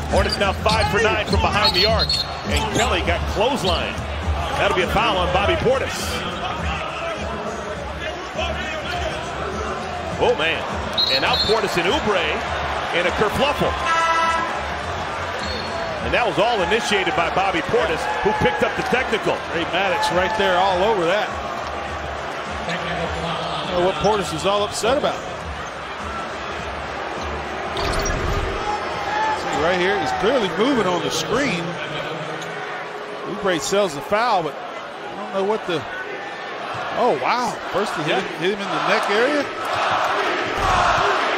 Portis now 5 for 9 from behind the arc. And Kelly got clothesline. That'll be a foul on Bobby Portis. Oh, man. And now Portis and Oubre in a kerfluffle. And that was all initiated by Bobby Portis, who picked up the technical. Ray Maddox right there all over that. I don't know what Portis is all upset about. See right here, he's clearly moving on the screen. Oubre sells the foul, but I don't know what the... Oh, wow. First he hit him in the neck area.